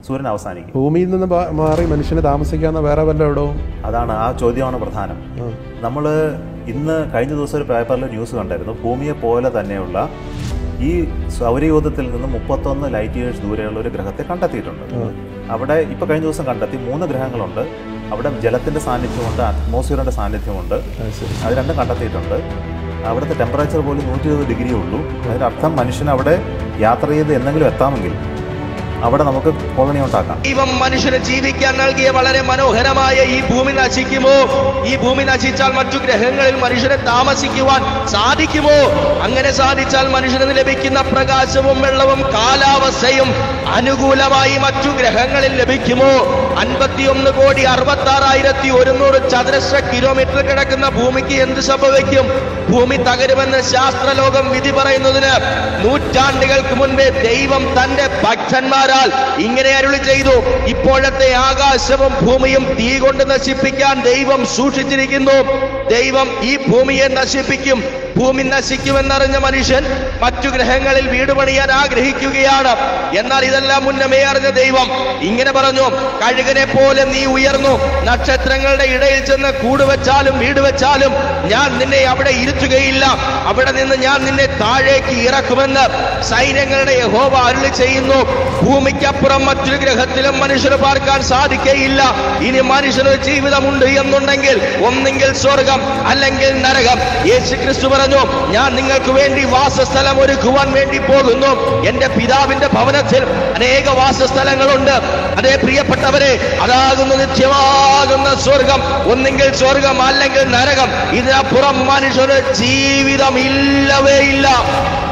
സൂര്യൻ അവസാനിക്കും. ഭൂമിയിൽ നിന്ന് മാറി മനുഷ്യന് താമസിക്കാവുന്ന വേറെ വല്ലയിടവും? അതാണ്, ആ ചോദ്യമാണ് പ്രധാനം. നമ്മൾ ഇന്ന് കഴിഞ്ഞ ദിവസം ഒരു പേപ്പറിൽ ന്യൂസ് കണ്ടായിരുന്നു. ഭൂമിയെ പോലെ തന്നെയുള്ള ഈ സൗരയൂഥത്തിൽ നിന്ന് 31 ലൈറ്റ് ഇയേഴ്സ് ദൂരെയുള്ള ഒരു ഗ്രഹത്തെ കണ്ടെത്തിയിട്ടുണ്ട്. അവിടെ ഇപ്പോൾ കഴിഞ്ഞ ദിവസം കണ്ടെത്തി 3 ഗ്രഹങ്ങളുണ്ട്. അവിടെ ജലത്തിൻ്റെ സാന്നിധ്യമുണ്ട്, അറ്റ്മോസ്ഫിയറിൻ്റെ സാന്നിധ്യമുണ്ട്. അത് രണ്ടും കണ്ടെത്തിയിട്ടുണ്ട്. അവിടുത്തെ ടെമ്പറേച്ചർ പോലും 120 ഡിഗ്രിയേ ഉള്ളൂ. അതിനർത്ഥം മനുഷ്യൻ അവിടെ യാത്ര ചെയ്ത് എന്തെങ്കിലും എത്താമെങ്കിൽ അവിടെ നമുക്ക് കോളനി ഉണ്ടാക്കാം. ദൈവം മനുഷ്യന് ജീവിക്കാൻ നൽകിയ വളരെ മനോഹരമായ ഈ ഭൂമി നശിക്കുമോ? ഈ ഭൂമി നശിച്ചാൽ മറ്റു ഗ്രഹങ്ങളിൽ മനുഷ്യനെ താമസിക്കുവാൻ സാധിക്കുമോ? അങ്ങനെ സാധിച്ചാൽ മനുഷ്യന് ലഭിക്കുന്ന പ്രകാശവും വെള്ളവും കാലാവസ്ഥയും അനുകൂലമായി മറ്റു ഗ്രഹങ്ങളിൽ ലഭിക്കുമോ? 51,66,100 ചതുരശ്ര കിലോമീറ്റർ കിടക്കുന്ന ഭൂമിക്ക് എന്ത് സംഭവിക്കും? ഭൂമി തകരുമെന്ന് ശാസ്ത്രലോകം വിധി പറയുന്നതിന് നൂറ്റാണ്ടുകൾക്ക് മുൻപേ ദൈവം തന്റെ ഭക്തന്മാരാൽ ഇങ്ങനെ അരുളി ചെയ്തു. ഇപ്പോഴത്തെ ആകാശവും ഭൂമിയും തീ കൊണ്ട് നശിപ്പിക്കാൻ ദൈവം സൂക്ഷിച്ചിരിക്കുന്നു. ദൈവം ഈ ഭൂമിയെ നശിപ്പിക്കും. ഭൂമി നശിക്കുമെന്നറിഞ്ഞ മനുഷ്യൻ മറ്റു ഗ്രഹങ്ങളിൽ വീട് പണിയാൻ ആഗ്രഹിക്കുകയാണ്. എന്നാൽ ഇതെല്ലാം മുന്നമേ അറിഞ്ഞ ദൈവം ഇങ്ങനെ പറഞ്ഞു, കഴുകനെ പോലെ നീ ഉയർന്നു, നക്ഷത്രങ്ങളുടെ ഇടയിൽ ചെന്ന് കൂട് വെച്ചാലും വീട് വെച്ചാലും ഞാൻ നിന്നെ അവിടെ ഇരുത്തുകയില്ല, അവിടെ നിന്ന് ഞാൻ നിന്നെ താഴേക്ക് ഇറക്കുമെന്ന് സൈന്യങ്ങളുടെ യഹോവ അരുളി ചെയ്യുന്നു. ഭൂമിക്കപ്പുറം മറ്റൊരു ഗ്രഹത്തിലും മനുഷ്യന് പാർക്കാൻ സാധിക്കയില്ല. ഇനി മനുഷ്യന് ജീവിതമുണ്ട് എന്നുണ്ടെങ്കിൽ ഒന്നെങ്കിൽ സ്വർഗം അല്ലെങ്കിൽ നരകം. യേശുക്രിസ്തു പറഞ്ഞു, ഞാൻ നിങ്ങൾക്ക് വേണ്ടി വാസസ്ഥലം ഒരുക്കുവാൻ വേണ്ടി പോകുന്നു. എന്റെ പിതാവിന്റെ ഭവനത്തിൽ അനേക വാസസ്ഥലങ്ങളുണ്ട്. അതേ പ്രിയപ്പെട്ടവരെ, അതാകുന്ന നിത്യമാകുന്ന സ്വർഗം. ഒന്നെങ്കിൽ സ്വർഗം അല്ലെങ്കിൽ നരകം. ഇതിനപ്പുറം മനുഷ്യന് ജീവിതം ഇല്ലവേ ഇല്ല.